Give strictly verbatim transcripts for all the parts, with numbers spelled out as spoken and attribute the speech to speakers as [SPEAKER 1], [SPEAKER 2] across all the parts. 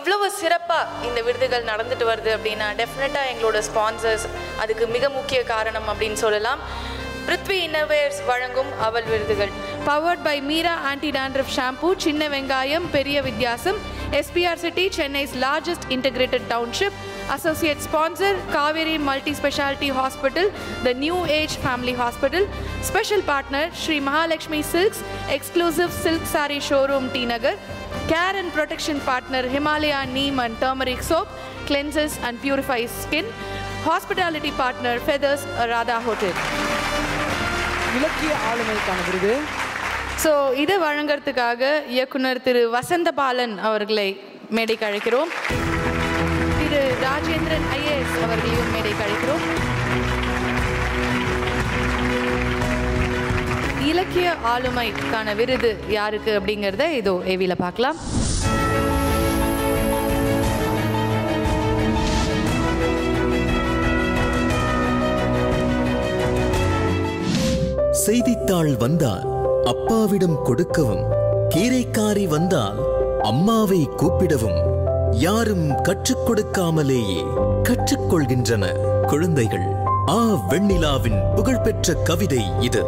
[SPEAKER 1] இவ்வளவு சிறப்பாக இந்த விருதுகள் நடந்துட்டு வருது அப்படின்னா டெஃபினட்டாக எங்களோட ஸ்பான்சர்ஸ் அதுக்கு மிக முக்கிய காரணம் அப்படின்னு சொல்லலாம். பிருத்வி இன்னர்வேர்ஸ் வழங்கும் அவல் விருதுகள். Powered by Meera anti dandruff shampoo, சின்ன வெங்காயம் பெரிய வித்தியாசம், SPR city, Chennai's largest integrated township. Associate sponsor, Kaveri Multi-Speciality Hospital, the New Age Family Hospital. Special partner, Sri Mahalakshmi Silks, exclusive silk saree showroom, T Nagar. Care and protection partner, Himalaya Neem and Turmeric Soap, cleanses and purifies skin. Hospitality partner, Feathers Radha Hotel.
[SPEAKER 2] இலக்கிய ஆளுமைக்கான விருது.
[SPEAKER 1] So இதை வழங்குறதுக்காக இயக்குனர் திரு வசந்தபாலன் அவர்களை மேடைக்கு அழைக்கிறோம். திரு Rajendran IAS அவர்களையும் மேடைக்கு அழைக்கிறோம். இலக்கிய ஆளுமைக்கான விருது யாருக்கு அப்படிங்கிறத இதோ ஏவில பார்க்கலாம்.
[SPEAKER 3] செய்தித்தாள் வந்தால் அப்பாவிடம் கொடுக்கவும், கீரைக்காரி வந்தால் அம்மாவை கூப்பிடவும், யாரும் கற்றுக் கொடுக்காமலேயே கற்றுக்கொள்கின்றன குழந்தைகள். ஆ வெண்ணிலாவின் புகழ்பெற்ற கவிதை இது.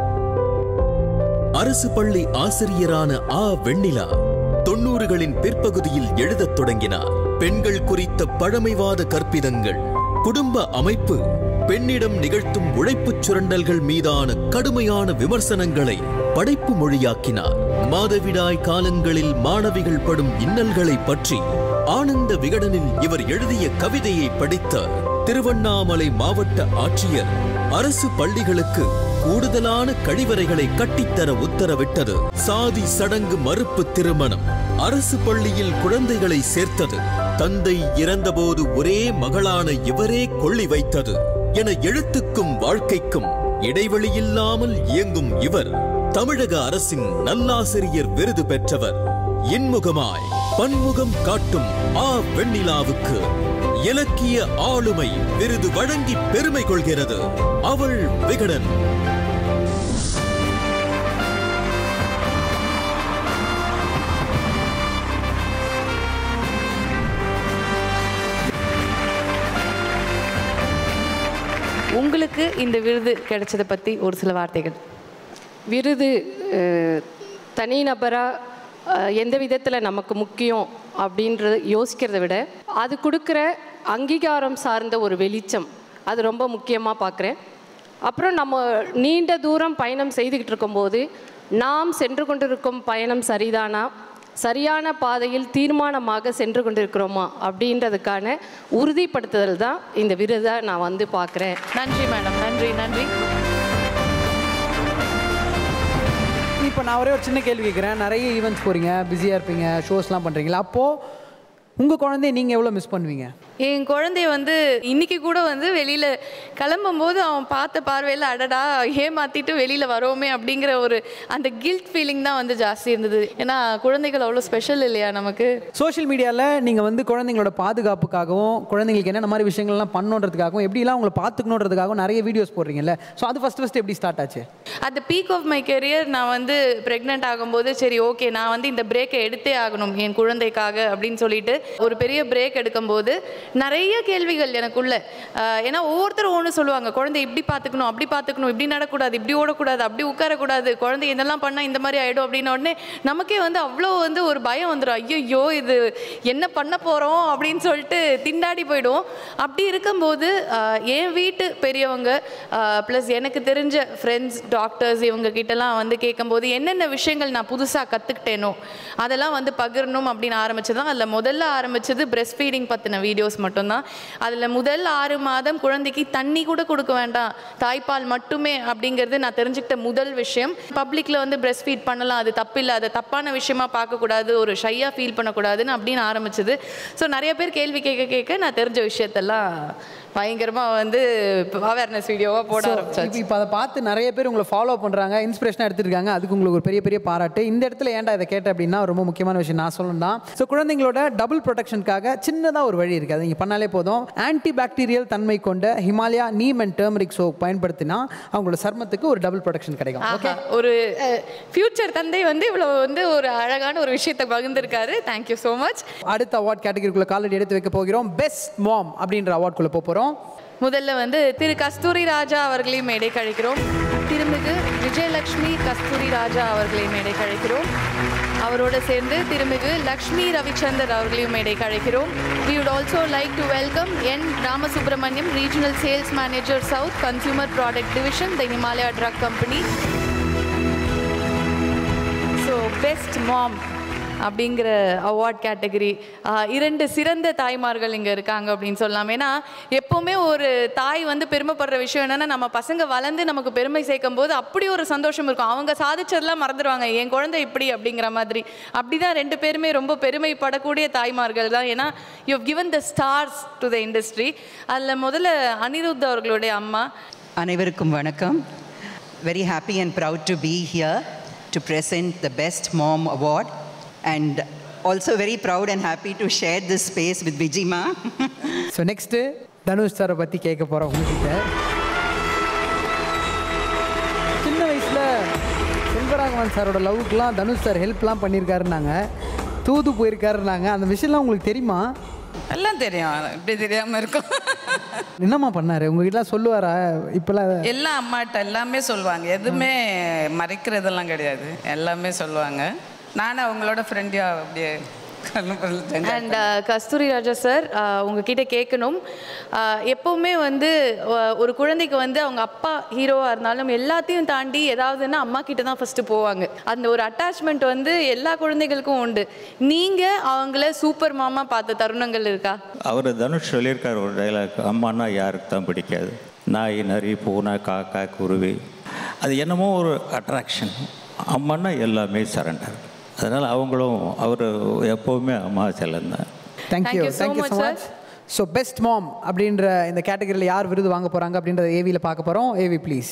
[SPEAKER 3] அரசு பள்ளி ஆசிரியரான ஆ வெண்ணிலா தொன்னூறுகளின் பிற்பகுதியில் எழுதத் தொடங்கினார். பெண்கள் குறித்த பழமைவாத கற்பிதங்கள், குடும்ப அமைப்பு, பெண்ணிடம் நிகழ்த்தும் உழைப்புச் சுரண்டல்கள் மீதான கடுமையான விமர்சனங்களை படைப்பு மொழியாக்கினார். மாதவிடாய் காலங்களில் மாணவிகள் படும் இன்னல்களை பற்றி ஆனந்த விகடனில் இவர் எழுதிய கவிதையை படித்த திருவண்ணாமலை மாவட்ட ஆட்சியர் அரசு பள்ளிகளுக்கு கூடுதலான கழிவறைகளை கட்டித்தர உத்தரவிட்டது. சாதி சடங்கு மறுப்பு திருமணம் அரசு பள்ளியில் குழந்தைகளை சேர்த்தது. தந்தை இறந்தபோது ஒரே மகளான இவரே கொள்ளி வைத்தது என எழுத்துக்கும் வாழ்க்கைக்கும் இடைவெளியில்லாமல் இயங்கும் இவர் தமிழக அரசின் நல்லாசிரியர் விருது பெற்றவர். இன்முகமாய் பன்முகம் காட்டும் ஆ வெண்ணிலாவுக்கு இலக்கிய ஆளுமை விருது வழங்கி பெருமை கொள்கிறது அவள் விகடன்.
[SPEAKER 1] உங்களுக்கு இந்த விருது கிடைச்சதை பற்றி ஒரு சில வார்த்தைகள்.
[SPEAKER 4] விருது தனிநபராக எந்த விதத்தில் நமக்கு முக்கியம் அப்படின்றது யோசிக்கிறத விட அது கொடுக்குற அங்கீகாரம் சார்ந்த ஒரு வெளிச்சம், அது ரொம்ப முக்கியமாக பார்க்குறேன். அப்புறம் நம்ம நீண்ட தூரம் பயணம் செய்துக்கிட்டு இருக்கும்போது நாம் சென்று கொண்டிருக்கும் பயணம் சரிதானா, சரியான பாதையில் தீர்மானமாக சென்று கொண்டிருக்கிறோமா அப்படின்றதுக்கான உறுதிப்படுத்துதல் தான் இந்த விருதை நான் வந்து பார்க்குறேன்.
[SPEAKER 1] நன்றி மேடம், நன்றி நன்றி.
[SPEAKER 2] இப்போ நான் ஒரே ஒரு சின்ன கேள்வி கேட்குறேன். நிறைய ஈவெண்ட்ஸ் போகிறீங்க, பிஸியாக இருப்பீங்க, ஷோஸ்லாம் பண்ணுறீங்களா, அப்போது உங்கள் குழந்தைய நீங்கள் எவ்வளோ மிஸ் பண்ணுவீங்க?
[SPEAKER 1] என் குழந்தைய வந்து இன்னைக்கு கூட வந்து வெளியில் கிளம்பும்போது அவன் பார்த்த பார்வையில் அடடா ஏமாற்றிட்டு வெளியில் வரோமே அப்படிங்கிற ஒரு அந்த கில்ட் ஃபீலிங் தான் வந்து ஜாஸ்தி இருந்தது. ஏன்னா குழந்தைகள் அவ்வளோ ஸ்பெஷல் இல்லையா நமக்கு.
[SPEAKER 2] சோஷியல் மீடியாவில் நீங்கள் வந்து குழந்தைங்களோட பாதுகாப்புக்காகவும் குழந்தைங்களுக்கு என்னென்ன மாதிரி விஷயங்கள்லாம் பண்ணுன்றதுக்காகவும் எப்படிலாம் அவங்களை பார்த்துக்கணுன்றதுக்காகவும் நிறைய வீடியோஸ் போடுறீங்கல்ல. ஸோ அது ஃபஸ்ட்டு ஃபஸ்ட்டு எப்படி ஸ்டார்ட் ஆச்சு?
[SPEAKER 1] At the peak of my career நான் வந்து ப்ரெக்னென்ட் ஆகும்போது சரி ஓகே நான் வந்து இந்த பிரேக்கை எடுத்தே ஆகணும் என் குழந்தைக்காக அப்படின்னு சொல்லிட்டு ஒரு பெரிய பிரேக் எடுக்கும்போது நிறைய கேள்விகள் எனக்குள்ள. ஏன்னா ஒவ்வொருத்தரும் ஒன்று சொல்லுவாங்க, குழந்தை இப்படி பார்த்துக்கணும், அப்படி பார்த்துக்கணும், இப்படி நடக்கூடாது, இப்படி ஓடக்கூடாது, அப்படி உட்காரக்கூடாது, குழந்தை இதெல்லாம் பண்ணால் இந்த மாதிரி ஆகிடும் அப்படின்ன உடனே நமக்கே வந்து அவ்வளோ வந்து ஒரு பயம் வந்துடும். ஐயோ இது என்ன பண்ண போகிறோம் அப்படின்னு சொல்லிட்டு திண்டாடி போயிடுவோம். அப்படி இருக்கும்போது என் வீட்டு பெரியவங்க ப்ளஸ் எனக்கு தெரிஞ்ச ஃப்ரெண்ட்ஸ் டாக்டர்ஸ் இவங்க கிட்டலாம் வந்து கேட்கும்போது என்னென்ன விஷயங்கள் நான் புதுசாக கற்றுக்கிட்டேனோ அதெல்லாம் வந்து பகிரணும் அப்படின்னு ஆரம்பிச்சு தான் அதில் முதல்ல ஆரம்பிச்சது பிரெஸ்ட் ஃபீடிங் பற்றின வீடியோஸ் மட்டும்தான். அதில் முதல் ஆறு மாதம் குழந்தைக்கு தண்ணி கூட கொடுக்க வேண்டாம், தாய்ப்பால் மட்டுமே அப்படிங்கிறது நான் தெரிஞ்சுக்கிட்ட முதல் விஷயம். பப்ளிக்கில் வந்து பிரெஸ்ட் ஃபீட் பண்ணலாம், அது தப்பில்லை, அதை தப்பான விஷயமா பார்க்கக்கூடாது, ஒரு ஷையாக ஃபீல் பண்ணக்கூடாதுன்னு அப்படின்னு ஆரம்பிச்சது. ஸோ நிறைய பேர் கேள்வி கேட்க கேட்க நான் தெரிஞ்ச விஷயத்தெல்லாம் பயங்கரமாக வந்து அவேர்னஸ் வீடியோவாக போட ஆரம்பிச்சாச்சு.
[SPEAKER 2] இப்போ அதை பார்த்து நிறைய பேர் உங்களை ஃபாலோ பண்ணுறாங்க, இன்ஸ்பிரேஷனாக எடுத்துருக்காங்க. அதுக்கு உங்களுக்கு ஒரு பெரிய பெரிய பாராட்டு. இந்த இடத்துல ஏன்டா இதை கேட்டேன் அப்படின்னா ரொம்ப முக்கியமான விஷயம் நான் சொல்லணும் தான். ஸோ குழந்தைங்களோட டபுள் ப்ரொடெக்ஷனுக்காக சின்னதாக ஒரு வழி இருக்குது. அது நீங்கள் பண்ணாலே போதும். ஆன்டி பாக்டீரியல் தன்மை கொண்ட Himalaya neem and turmeric soap பயன்படுத்தினா அவங்களோட சர்மத்துக்கு ஒரு டபுள் ப்ரொடெக்ஷன் கிடைக்கும். ஓகே,
[SPEAKER 1] ஒரு ஃபியூச்சர் தந்தை வந்து இவ்வளோ வந்து ஒரு அழகான ஒரு விஷயத்தை பகிர்ந்திருக்காரு. Thank you so much.
[SPEAKER 2] அடுத்த அவார்ட் கேட்டகரிக்குள்ள காலடி எடுத்து வைக்க போகிறோம். பெஸ்ட் மாம் அப்படின்ற அவார்டுக்குள்ள போகிறோம்.
[SPEAKER 1] முதல்ல வந்து திரு கஸ்தூரி ராஜா அவர்களையும் மேடை கழிக்கிறோம். திருமிகு விஜயலட்சுமி கஸ்தூரி ராஜா அவர்களையும் மேடை கழிக்கிறோம். அவரோட சேர்ந்து திருமிகு லக்ஷ்மி ரவிச்சந்தர் அவர்களையும் மேடை கழிக்கிறோம். We would also like to welcome N. Ramasubramaniam, Regional Sales Manager South, Consumer Product Division, the Himalaya Drug Company. So, Best Mom அப்படிங்கிற அவார்ட் கேட்டகரி இரண்டு சிறந்த தாய்மார்கள் இங்கே இருக்காங்க அப்படின்னு சொல்லலாம். ஏன்னா எப்போவுமே ஒரு தாய் வந்து பெருமைப்படுற விஷயம் என்னென்னா, நம்ம பசங்க வளர்ந்து நமக்கு பெருமை சேர்க்கும் போது அப்படி ஒரு சந்தோஷம் இருக்கும். அவங்க சாதிச்சதெல்லாம் மறந்துடுவாங்க, என் குழந்தை இப்படி அப்படிங்கிற மாதிரி. அப்படி தான் ரெண்டு பேருமே ரொம்ப பெருமைப்படக்கூடிய தாய்மார்கள் தான். ஏன்னா you have given the stars to the industry. அதில் முதல்ல அனிருத் அவர்களுடைய அம்மா.
[SPEAKER 5] அனைவருக்கும் வணக்கம். Very happy and proud to be here to present the Best Mom Award. And also very proud and happy to share this space with Vijima.
[SPEAKER 2] So next, Dhanush சாரை பற்றி கேட்க போகிறோம் உங்ககிட்ட. சின்ன வயசில் செல்வராகவன் சாரோட லவ்வுக்குலாம் தனுஷ் சார் ஹெல்ப்லாம் பண்ணியிருக்காருன்னாங்க, தூது போயிருக்காருன்னாங்க. அந்த விஷயம்லாம் உங்களுக்கு தெரியுமா?
[SPEAKER 6] எல்லாம் தெரியும், இப்படி தெரியாமல் இருக்கும்.
[SPEAKER 2] என்னம்மா பண்ணாரு உங்ககிட்ட சொல்லுவாரா? இப்போலாம்
[SPEAKER 6] எல்லாம் அம்மாட்ட எல்லாமே சொல்லுவாங்க, எதுவுமே மறைக்கிறதெல்லாம் கிடையாது, எல்லாமே சொல்லுவாங்க. நானும் அவங்களோட ஃப்ரெண்டியாக அப்படியே.
[SPEAKER 1] அண்ட் கஸ்தூரி ராஜா சார், உங்ககிட்ட கேட்கணும், எப்போவுமே வந்து ஒரு குழந்தைக்கு வந்து அவங்க அப்பா ஹீரோவாக இருந்தாலும் எல்லாத்தையும் தாண்டி ஏதாவதுன்னா அம்மா கிட்ட தான் ஃபஸ்ட்டு போவாங்க. அந்த ஒரு அட்டாச்மெண்ட் வந்து எல்லா குழந்தைகளுக்கும் உண்டு. நீங்கள் அவங்கள சூப்பர் மாமா பார்த்த தருணங்கள் இருக்கா?
[SPEAKER 7] அவர் தனுஷ் சொல்லியிருக்கார் ஒரு டைலாக், அம்மானா யாருக்கு தான் பிடிக்காது, நாய் நரி பூனை காக்கா குருவி, அது என்னமோ ஒரு அட்ராக்ஷன். அம்மானா எல்லாமே சரண்டர். அதனால் அவங்களும் அவர் எப்போவுமே அம்மா செல்லந்தான்.
[SPEAKER 2] Thank you thank you so much. So best mom அப்படின்ற இந்த கேட்டகரியில் யார் விருது வாங்க போகிறாங்க அப்படின்றத ஏவியில் பார்க்க போகிறோம். AV please.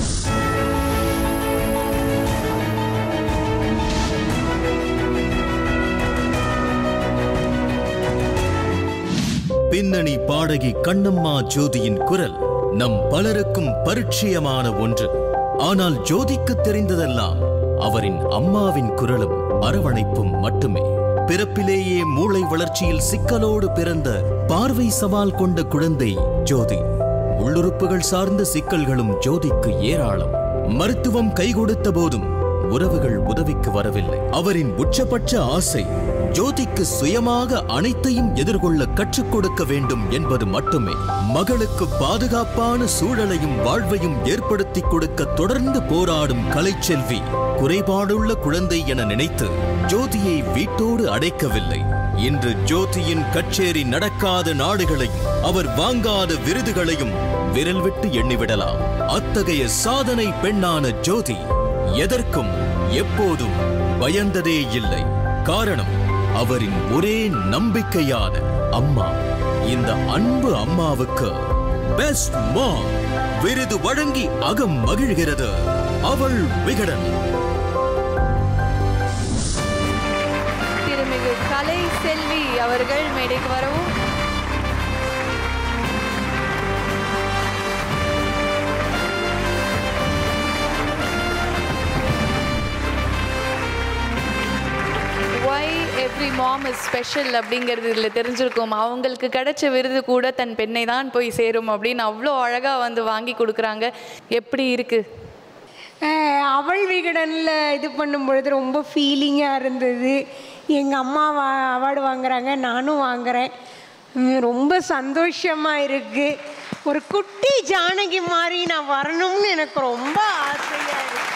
[SPEAKER 3] பின்னணி பாடகி கண்ணம்மா ஜோதியின் குரல் நம் பலருக்கும் பரிச்சயமான ஒன்று. ஆனால் ஜோதிக்கு தெரிந்ததெல்லாம் அவரின் அம்மாவின் குரலும் அரவணைப்பும் மட்டுமே. பிறப்பிலேயே மூளை வளர்ச்சியில் சிக்கலோடு பிறந்த பார்வை சவால் கொண்ட குழந்தை ஜோதி. உள்ளுறுப்புகள் சார்ந்த சிக்கல்களும் ஜோதிக்கு ஏராளம். மருத்துவம் கை கொடுத்த போதும் உறவுகள் உதவிக்கு வரவில்லை. அவரின் உச்சபட்ச ஆசை ஜோதிக்கு சுயமாக அனைத்தையும் எதிர்கொள்ள கற்றுக் கொடுக்க வேண்டும் என்பது மட்டுமே. மகளுக்கு பாதுகாப்பான சூழலையும் வாழ்வையும் ஏற்படுத்தி கொடுக்க தொடர்ந்து போராடும் கலைச்செல்வி குறைபாடுள்ள குழந்தை என நினைத்து ஜோதியை வீட்டோடு அடைக்கவில்லை. இன்று ஜோதியின் கச்சேரி நடக்காத நாடுகளையும் அவர் வாங்காத விருதுகளையும் விரல் விட்டு எண்ணிவிடலாம். அத்தகைய சாதனை பெண்ணான ஜோதி எதற்கும் எப்போதும் பயந்ததே இல்லை. காரணம் அவரின் ஒரே நம்பிக்கையான அம்மா. இந்த அன்பு அம்மாவுக்கு பெஸ்ட் மாம் விருது வழங்கி அகம் மகிழ்கிறது அவள் விகடன்.
[SPEAKER 1] திருமிகு கலை செல்வி அவர்கள் மேடைக்கு வரவும். Why every mom is special அப்படிங்கிறது இதில் தெரிஞ்சிருக்கும். அவங்களுக்கு கிடைச்ச விருது கூட தன் பெண்ணை தான் போய் சேரும் அப்படின்னு அவ்வளோ அழகாக வந்து வாங்கி கொடுக்குறாங்க. எப்படி இருக்கு?
[SPEAKER 8] அவள் விகடனில் இது பண்ணும்பொழுது ரொம்ப ஃபீலிங்காக இருந்தது. எங்கள் அம்மா வா அவார்டு வாங்குறாங்க, நானும் வாங்குகிறேன். ரொம்ப சந்தோஷமாக இருக்குது. ஒரு குட்டி ஜானகி மாதிரி நான் வரணும்னு எனக்கு ரொம்ப ஆசையாக இருக்குது.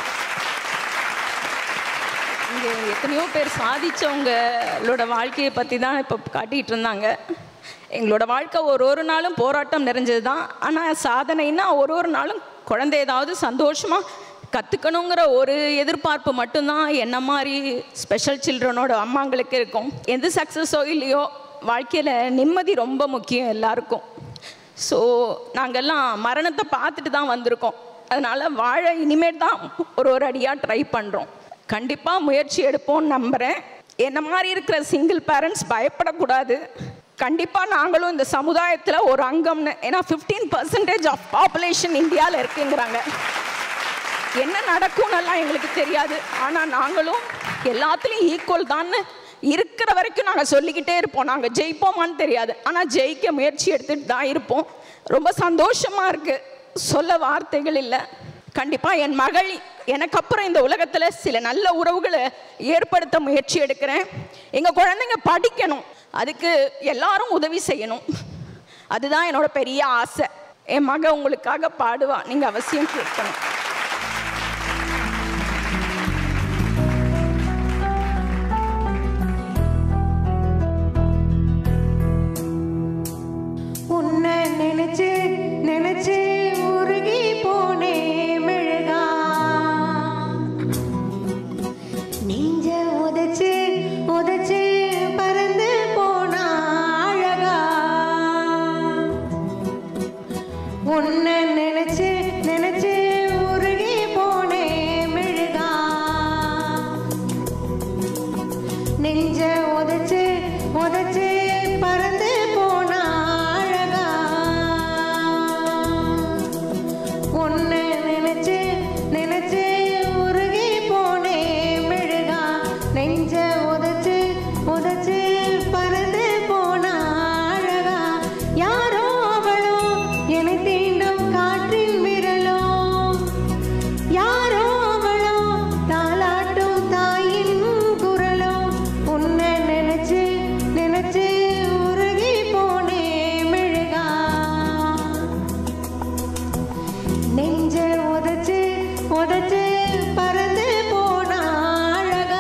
[SPEAKER 9] இங்கே எத்தனையோ பேர் சாதித்தவங்களோட வாழ்க்கையை பற்றி தான் இப்போ காட்டிகிட்டு இருந்தாங்க. எங்களோட வாழ்க்கை ஒரு ஒரு நாளும் போராட்டம் நிறைஞ்சது தான். ஆனால் சாதனைன்னா ஒரு ஒரு நாளும் குழந்தை ஏதாவது சந்தோஷமாக கற்றுக்கணுங்கிற ஒரு எதிர்பார்ப்பு மட்டும்தான் என்ன மாதிரி ஸ்பெஷல் சில்ட்ரனோட அம்மாங்களுக்கு இருக்கும். எந்த சக்ஸஸோ இல்லையோ வாழ்க்கையில் நிம்மதி ரொம்ப முக்கியம் எல்லாருக்கும். ஸோ நாங்கள்லாம் மரணத்தை பார்த்துட்டு தான் வந்திருக்கோம். அதனால் வாழ இனிமேல் தான் ஒரு ஒரு அடியாக ட்ரை பண்ணுறோம். கண்டிப்பாக முயற்சி எடுப்போம்னு நம்புகிறேன். என்ன மாதிரி இருக்கிற சிங்கிள் பேரண்ட்ஸ் பயப்படக்கூடாது. கண்டிப்பாக நாங்களும் இந்த சமுதாயத்தில் ஒரு அங்கம்னு, ஏன்னா ஃபிஃப்டீன் பர்சன்டேஜ் ஆஃப் பாப்புலேஷன் இந்தியாவில் இருக்குங்கிறாங்க. என்ன நடக்கும்னெல்லாம் எங்களுக்கு தெரியாது, ஆனால் நாங்களும் எல்லாத்துலேயும் ஈக்குவல் தான்னு இருக்கிற வரைக்கும் நாங்கள் சொல்லிக்கிட்டே இருப்போம். நாங்கள் ஜெயிப்போமான்னு தெரியாது, ஆனால் ஜெயிக்க முயற்சி எடுத்துகிட்டு தான் இருப்போம். ரொம்ப சந்தோஷமாக இருக்குது, சொல்ல வார்த்தைகள் இல்லை. கண்டிப்பாக என் மகள் எனக்கு அப்புறம் இந்த உலகத்தில் சில நல்ல உறவுகளை ஏற்படுத்த முயற்சி எடுக்கிறேன். எங்கள் குழந்தைங்க படிக்கணும், அதுக்கு எல்லாரும் உதவி செய்யணும். அதுதான் என்னோட பெரிய ஆசை. என் மக உங்களுக்காக பாடுவா, நீங்கள் அவசியம் கேட்கணும்.
[SPEAKER 8] உன்னை நினைச்சு நினைச்சு உருகி போனே மெழுகா, நெஞ்ச உதைச்சு உதைச்சு பறந்து போனா அழகா. உன்னை நினைச்சு நினைச்சு உருகி போனே மெழுகா, நெஞ்ச உதைச்சு உதைச்சு பறந்து போனா அழகா. உன்னை நினைச்சு நினைச்சு உருகி போனே மெழுகா, நெஞ்ச உதைச்சு உதைச்சு பறந்து போனா அழகா. யாரோ அவளோ என்னை தீண்டும் காற்றின் விரலோ, யாரோ அவளோ தாலாட்டும் தாயின் குரலோ. உன்னை நினைச்சு நினைச்சு உருகி போனே மெழுகா, நெஞ்ச உதைச்சு உதைச்சு பறந்து போனா அழகா.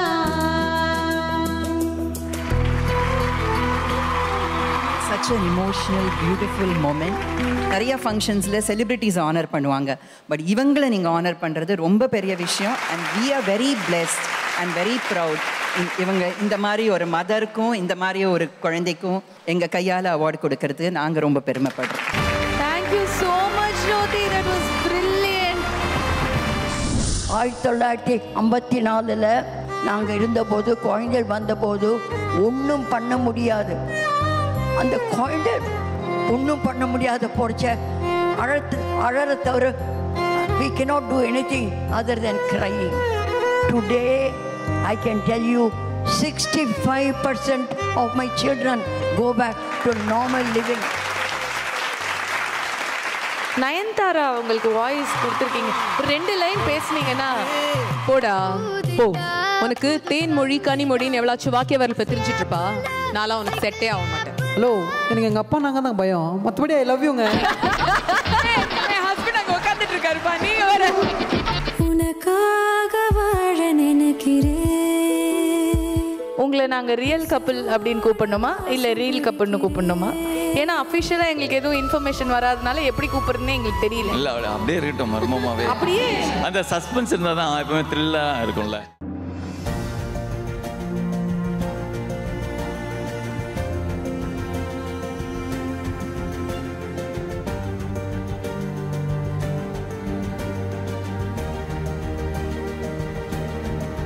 [SPEAKER 5] Such an emotional, beautiful moment. நிறைய ஃபங்க்ஷன்ஸில் செலிப்ரிட்டிஸ் ஆனர் பண்ணுவாங்க, பட் இவங்களை நீங்கள் ஆனர் பண்ணுறது ரொம்ப பெரிய விஷயம். And we are very blessed and very proud. இவங்க இந்த மாதிரி ஒரு மதருக்கும் இந்த மாதிரி ஒரு குழந்தைக்கும் எங்கள் கையால் அவார்டு கொடுக்கறது நாங்கள் ரொம்ப பெருமைப்படுறோம்.
[SPEAKER 1] Thank you so much, Jyoti. That was brilliant.
[SPEAKER 10] ஆயிரத்தி தொள்ளாயிரத்தி ஐம்பத்தி நாலில் நாங்கள் இருந்தபோது, குழந்தைகள் வந்தபோது ஒன்றும் பண்ண முடியாது. அந்த குழந்தை ஒன்றும் பண்ண முடியாத போச்ச அழத்து அழற தவிர we cannot do anything other than crying. Today I can tell you sixty-five percent of my children go back to normal living.
[SPEAKER 1] Nayanthara உங்களுக்கு வாய்ஸ் கொடுத்துருக்கீங்க, ரெண்டு லைன் பேசுனீங்கன்னா
[SPEAKER 11] போடா போ. உனக்கு தேன்மொழி கனிமொழின்னு எவ்வளோச்சும் வாக்கிய வரல தெரிஞ்சிட்டு இருப்பா. நான்லாம் உனக்கு செட்டே ஆக மாட்டேன்.
[SPEAKER 2] ஹலோ, எனக்கு எங்கள் அப்பா நாங்கள் தான் பயம், மற்றபடி ஐ லவ் யூங்க.
[SPEAKER 11] என் ஹஸ்பண்ட் அங்கே உட்காந்துட்டு இருக்காருப்பா, நீங்க வர.
[SPEAKER 12] உனக்காக வாழ நினைக்கிறேன்.
[SPEAKER 1] உங்களை நாங்கள் ரியல் கப்பிள் அப்படின்னு கூப்பிடணுமா இல்லை ரீல் கப்பிள்னு கூப்பிடணுமா? ஏன்னா அஃபிஷியலாக எங்களுக்கு எதுவும் இன்ஃபர்மேஷன் வராதனால எப்படி கூப்பிடுறதுன்னு எங்களுக்கு தெரியல.
[SPEAKER 13] இல்லை, அப்படியே இருக்கட்டும் மர்மமாகவே.
[SPEAKER 1] அப்படியே
[SPEAKER 13] அந்த சஸ்பென்ஸ் இருந்தால் தான் எப்பவுமே த்ரில்லாக இருக்கும்ல.